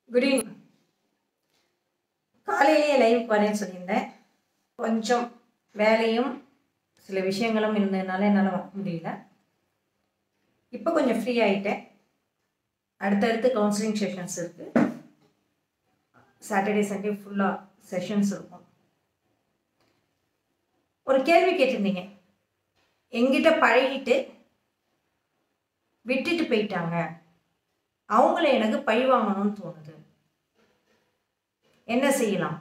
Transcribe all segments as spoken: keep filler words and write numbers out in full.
Good evening. காலையிலேயே live வரேன்னு சொல்லியிருந்தேன். கொஞ்சம் வேலையும் சில விஷயங்களும் இருந்ததுனால என்னால் வர முடியல. இப்போ கொஞ்சம் ஃப்ரீ ஆகிட்டேன். அடுத்தடுத்து கவுன்சிலிங் செஷன்ஸ் இருக்குது. சாட்டர்டே சண்டே ஃபுல்லாக செஷன்ஸ் இருக்கும். ஒரு கேள்வி கேட்டிருந்தீங்க, எங்கிட்ட பழகிட்டு விட்டுட்டு போயிட்டாங்க, அவங்கள எனக்கு பழி வாங்கணும்னு தோணுது, என்ன செய்யலாம்?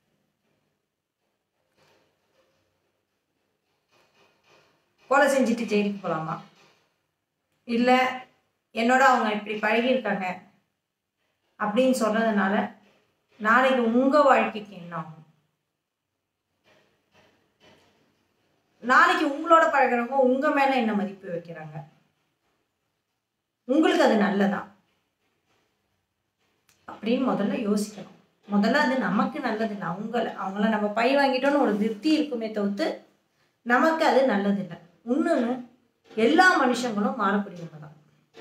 கொலை செஞ்சுட்டு ஜெயிலுக்கு போகலாமா? இல்லை என்னோட அவங்க இப்படி பழகியிருக்காங்க அப்படின்னு சொல்றதுனால நாளைக்கு உங்கள் வாழ்க்கைக்கு என்ன ஆகும்? நாளைக்கு உங்களோட பழகிறவங்க உங்கள் மேலே என்ன மதிப்பு வைக்கிறாங்க? உங்களுக்கு அது நல்லதா அப்படின்னு முதல்ல யோசிக்கணும். முதல்ல அது நமக்கு நல்லது இல்லை, அவங்கள அவங்கள நம்ம பழி வாங்கிட்டோன்னு ஒரு திருப்தி இருக்குமே தவிர்த்து நமக்கு அது நல்லது இல்லை. இன்னொன்று, எல்லா மனுஷங்களும் மாறக்கூடியவங்க தான்.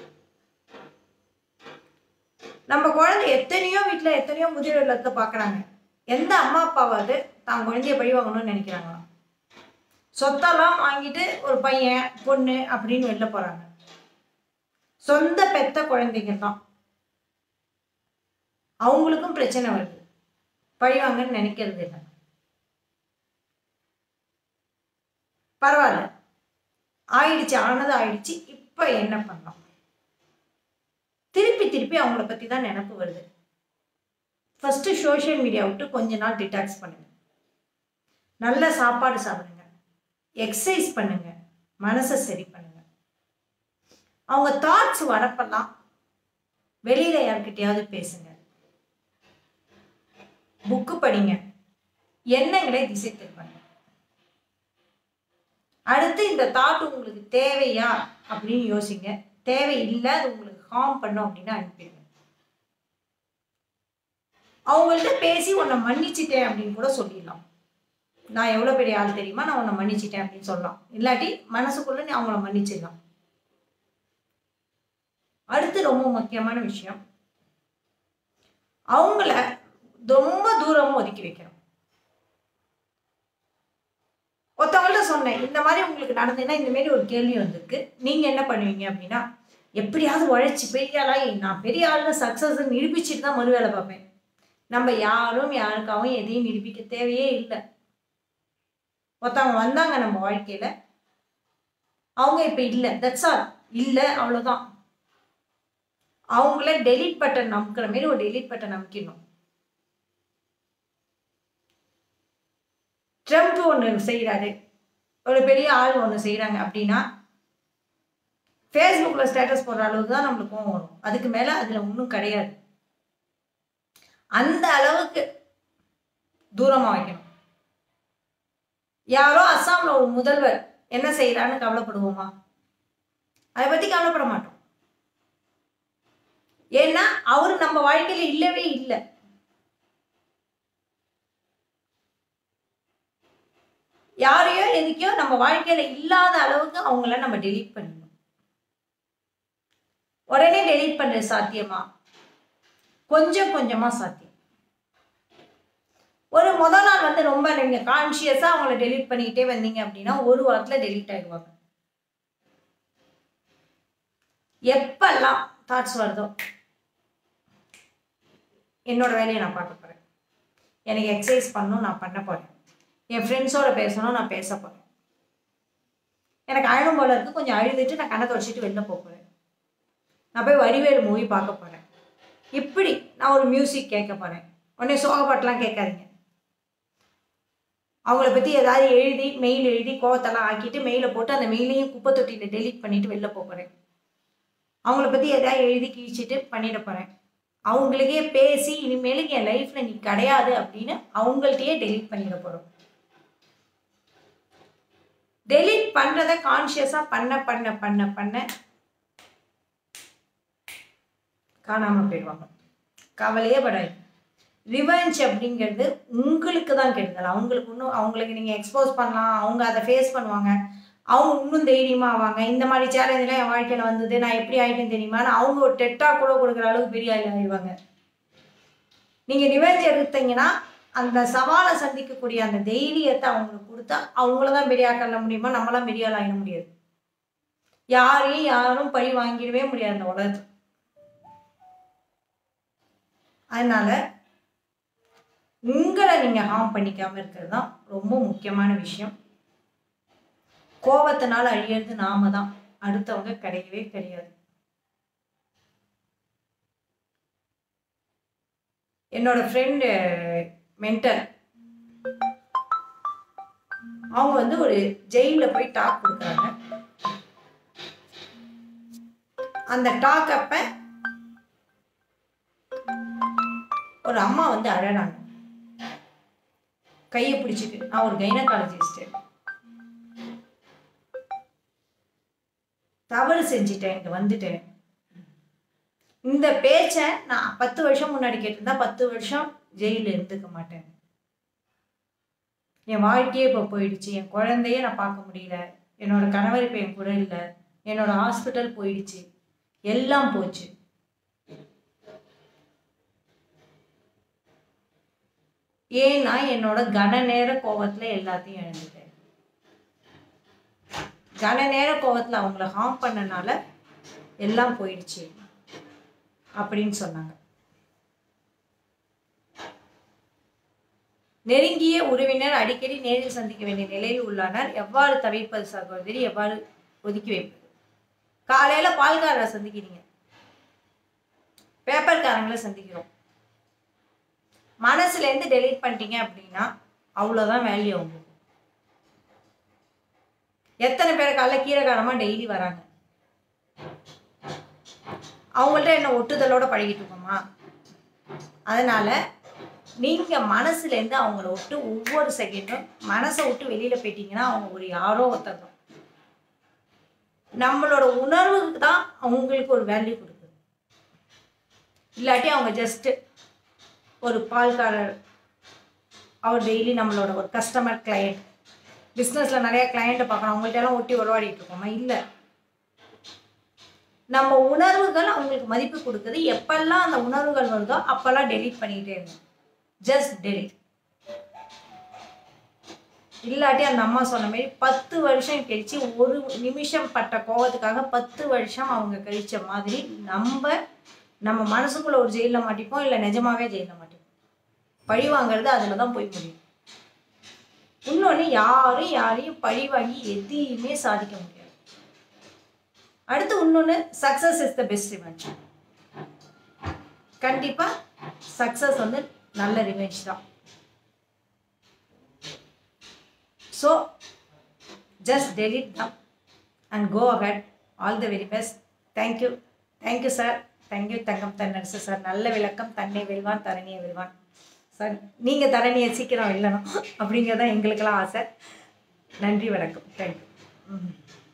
நம்ம குழந்தை எத்தனையோ வீட்டில் எத்தனையோ முதியோர் இல்லத்தை பார்க்குறாங்க. எந்த அம்மா அப்பாவாவது தான் குழந்தைய பழி வாங்கணும்னு நினைக்கிறாங்களா? சொத்தெல்லாம் வாங்கிட்டு ஒரு பையன் பொண்ணு அப்படின்னு வெளில போகிறாங்க. சொந்த பெத்த குழந்தைங்க தான், அவங்களுக்கும் பிரச்சனை வருது, பழி வாங்கன்னு நினைக்கிறது இல்லை. பரவாயில்ல, ஆயிடுச்சு, ஆனது ஆயிடுச்சு, இப்போ என்ன பண்ணலாம்? திருப்பி திருப்பி அவங்கள பற்றி தான் நினைப்பு வருது. ஃபர்ஸ்ட் சோஷியல் மீடியா விட்டு கொஞ்ச நாள் டிடாக்ஸ் பண்ணுங்க. நல்ல சாப்பாடு சாப்பிடுங்க, எக்ஸசைஸ் பண்ணுங்க, மனசை சரி பண்ணுங்க. அவங்க தாட்ஸ் வரப்பெல்லாம் வெளியில யார்கிட்டயாவது பேசுங்க, புக்கு படிங்க, எண்ணங்களை திசை திருப்புங்க. அடுத்து இந்த தாட் உங்களுக்கு தேவையா அப்படின்னு யோசிங்க. தேவை இல்லை, அது உங்களுக்கு ஹார்ம் பண்ணும் அப்படின்னா அனுப்பிடுங்க. அவங்கள்ட்ட பேசி உன்னை மன்னிச்சிட்டேன் அப்படின்னு கூட சொல்லிடலாம். நான் எவ்வளோ பெரிய ஆள் தெரியுமா, நான் உன்னை மன்னிச்சிட்டேன் அப்படின்னு சொல்லலாம். இல்லாட்டி மனசுக்குள்ள நீ அவங்கள மன்னிச்சிடலாம். அடுத்து ரொம்ப முக்கியமான விஷயம், அவங்கள ரொம்ப தூரமும் ஒதுக்கி வைக்கணும். ஒருத்தவங்கள்ட்ட சொன்னேன், இந்த மாதிரி உங்களுக்கு நடந்ததுன்னா இந்த மாதிரி ஒரு கேள்வி வந்திருக்கு, நீங்க என்ன பண்ணுவீங்க அப்படின்னா, எப்படியாவது உழைச்சி பெரிய ஆளா, நான் பெரிய ஆளுன்னு சக்சஸ் நிரூபிச்சுட்டு தான் மறு வேலை பார்ப்பேன். நம்ம யாரும் யாருக்காகவும் எதையும் நிரூபிக்க தேவையே இல்லை. ஒருத்தவங்க வந்தாங்க நம்ம வாழ்க்கையில, அவங்க இப்ப இல்லை, தட்ஸ் ஆல், இல்லை அவ்வளவுதான். அவங்கள டெலீட் பட்டன் நம்பிக்கிற மாதிரி ஒரு டெலீட் பட்டன் நம்பிக்கணும். ட்ரம்ப் ஒன்று செய்கிறாரு, ஒரு பெரிய ஆள் ஒன்று செய்கிறாங்க அப்படின்னா ஃபேஸ்புக்கில் ஸ்டேட்டஸ் போடுற அளவுக்கு தான் நம்மளுக்கு கோவம் வரும். அதுக்கு மேலே அதில் ஒன்றும் கிடையாது. அந்த அளவுக்கு தூரமாக வைக்கணும். யாரோ அஸ்ஸாமில் ஒரு முதல்வர் என்ன செய்கிறான்னு கவலைப்படுவோமா? அதை பற்றி கவலைப்பட மாட்டோம். ஏன்னா அவரு நம்ம வாழ்க்கையில இல்லவே இல்லை. யாரையோ எதுக்கையோ நம்ம வாழ்க்கையில இல்லாத அளவுக்கு அவங்கள நம்ம டெலீட் பண்ணணும். உடனே டெலீட் பண்றது சாத்தியமா? கொஞ்சம் கொஞ்சமா சாத்தியம். ஒரு முதல் நாள் வந்து ரொம்ப நீங்க கான்சியஸா அவங்கள டெலீட் பண்ணிக்கிட்டே வந்தீங்க அப்படின்னா ஒரு வாரத்துல டெலீட் ஆயிடுவாங்க. எப்பெல்லாம் தாட்ஸ் வருதோ, என்னோட வேலையை நான் பார்க்க போறேன், எனக்கு எக்ஸசைஸ் பண்ணணும், நான் பண்ண போறேன், என் ஃப்ரெண்ட்ஸோட பேசணும், நான் பேச போறேன், எனக்கு அழும் போல இருக்கு, கொஞ்சம் அழுதுட்டு நான் கண்ணை தொடச்சிட்டு வெளில போக போறேன், நான் போய் வடிவேலு மூவி பார்க்க போறேன், இப்படி நான் ஒரு மியூசிக் கேட்க போறேன். உடனே சோகப்பாட்டெல்லாம் கேட்காதீங்க. அவங்கள பத்தி ஏதாவது எழுதி மெயில் எழுதி கோவத்தெல்லாம் ஆக்கிட்டு மெயிலை போட்டு அந்த மெயிலையும் குப்பை தொட்டியில டெலீட் பண்ணிட்டு வெளில போக போறேன். அவங்கள பத்தி ஏதாவது எழுதி கிழிச்சிட்டு பண்ணிட போறேன். அவங்களுக்கே பேசி இனிமேலுக்கு என் லைஃப்ல நீ கிடையாது அப்படின்னு அவங்கள்ட்டயே டெலீட் பண்ணிட போறோம். டெலீட் பண்றத கான்சியஸா பண்ண பண்ண பண்ண பண்ண காணாம போயிடுவாங்க. கவலையே படாது. ரிவெஞ்ச் அப்படிங்கிறது உங்களுக்கு தான் கெடுதல். அவங்களுக்கு இன்னும் அவங்களுக்கு நீங்க எக்ஸ்போஸ் பண்ணலாம், அவங்க அதை ஃபேஸ் பண்ணுவாங்க, அவங்க இன்னும் தைரியமா ஆவாங்க. இந்த மாதிரி சேலஞ்செலாம் என் வாழ்க்கையில வந்தது, நான் எப்படி ஆயிட்டேன்னு தெரியுமா, அவங்க ஒரு டெட்டா கூட கொடுக்குற அளவுக்கு பெரிய ஆள் ஆயிடுவாங்க. நீங்கள் ரிவெஞ்ச் எடுத்தீங்கன்னா அந்த சவாலை சந்திக்கக்கூடிய அந்த தைரியத்தை அவங்களுக்கு கொடுத்தா அவங்கள தான் பெரிய ஆள் பண்ண முடியுமா, நம்மளாம் பெரிய ஆள் ஆகிட முடியாது. யாரையும் யாரும் பழி வாங்கிடவே முடியாது அந்த உலகத்தில். அதனால உங்களை நீங்கள் ஹார்ம் பண்ணிக்காமல் இருக்கிறது தான் ரொம்ப முக்கியமான விஷயம். கோபத்தினால அழியிறது நாம தான், அடுத்தவங்க கிடையவே கிடையாது. என்னோட ஃப்ரெண்டு மென்டர் அவங்க வந்து ஒரு ஜெயிலில் போய் டாக் கொடுக்குறாங்க. அந்த டாக் அப்ப ஒரு அம்மா வந்து அழறாங்க, கையை பிடிச்சிட்டு. நான் ஒரு கைனகாலஜிஸ்ட், தவறு செஞ்சிட்டேன், இங்க வந்துட்டேன். இந்த பேச்சை நான் பத்து வருஷம் முன்னாடி கேட்டிருந்தா பத்து வருஷம் ஜெயிலில் இருந்துக்க மாட்டேன். என் வாழ்க்கையே இப்போ போயிடுச்சு, என் குழந்தைய நான் பார்க்க முடியல, என்னோட கணவர் இப்போ என் கூட இல்லை, என்னோட ஹாஸ்பிட்டல் போயிடுச்சு, எல்லாம் போச்சு. ஏன்னா என்னோட கன நேர கோபத்துல எல்லாத்தையும் இழந்துட்டேன். கன நேர கோபத்துல அவங்கள ஹார்ம் பண்ணனால எல்லாம் போயிடுச்சு அப்படின்னு சொன்னாங்க. நெருங்கிய உறவினர் அடிக்கடி நேரில் சந்திக்க வேண்டிய நிலையில் உள்ளானார். எவ்வாறு தவிர்ப்பது சகோதரி, எவ்வாறு ஒதுக்கி வைப்பது? காலையில பால்காரரை சந்திக்கிறீங்க, பேப்பர்காரங்களை சந்திக்கிறோம், மனசுல இருந்து டெலீட் பண்ணிட்டீங்க அப்படின்னா அவ்வளவுதான் வேல்யூ உங்களுக்கு. எத்தனை பேர் காலைல கீரைகாரமா டெய்லி வராங்க, அவங்கள்ட்ட என்ன ஒட்டுதலோட பழகிட்டு இருக்கோமா? அதனால நீங்க மனசுல இருந்து அவங்கள விட்டு ஒவ்வொரு செகண்டும் மனசை விட்டு வெளியில போயிட்டீங்கன்னா அவங்க ஒரு யாரோ ஒருத்தர். நம்மளோட உணர்வுக்கு தான் அவங்களுக்கு ஒரு வேல்யூ கொடுக்குது. இல்லாட்டி அவங்க ஜஸ்ட் ஒரு பால்காரர், அவர் டெய்லி நம்மளோட ஒரு கஸ்டமர் கிளையண்ட். பிஸ்னஸ்ல நிறைய கிளையண்ட்டை பார்க்கணும், அவங்கள்ட்ட எல்லாம் ஒட்டி உருவாடிட்டு இருக்கோமா? இல்லை. நம்ம உணர்வுகள் அவங்களுக்கு மதிப்பு கொடுக்குது. எப்பெல்லாம் அந்த உணர்வுகள் வருதோ அப்பெல்லாம் டெலீட் பண்ணிக்கிட்டே இருந்தோம். Just delete. இல்லாட்டி அந்த அம்மா சொன்ன மாதிரி பத்து வருஷம் கழிச்சு ஒரு நிமிஷம் பட்ட கோபத்துக்காக பத்து வருஷம் அவங்க கழிச்ச மாதிரி நம்ம நம்ம மனசுக்குள்ள ஒரு ஜெயிலில் மாட்டிப்போம், இல்லை நிஜமாவே ஜெயிலில் மாட்டிப்போம். பழி வாங்கிறது அதில் தான் போய் முடியும். இன்னொன்று, யாரும் யாரையும் பழி வாங்கி எதையுமே சாதிக்க முடியாது. அடுத்து இன்னொன்று, success is the best revenge. கண்டிப்பாக சக்ஸஸ் வந்து நல்ல ரிவெஞ்ச் தான். So just delete them and go ahead. All the very best. Thank you thank you sir. Thank you Thangam Thennarasu sir. நல்ல விளக்கம். தன்னை வெல்வான் தரணியை வெல்வான் சார். நீங்கள் தரணியை சீக்கிரம் வெல்லணும் அப்படிங்கிறதான் எங்களுக்கெல்லாம் ஆசை. நன்றி, வணக்கம். தேங்க்யூ. ம்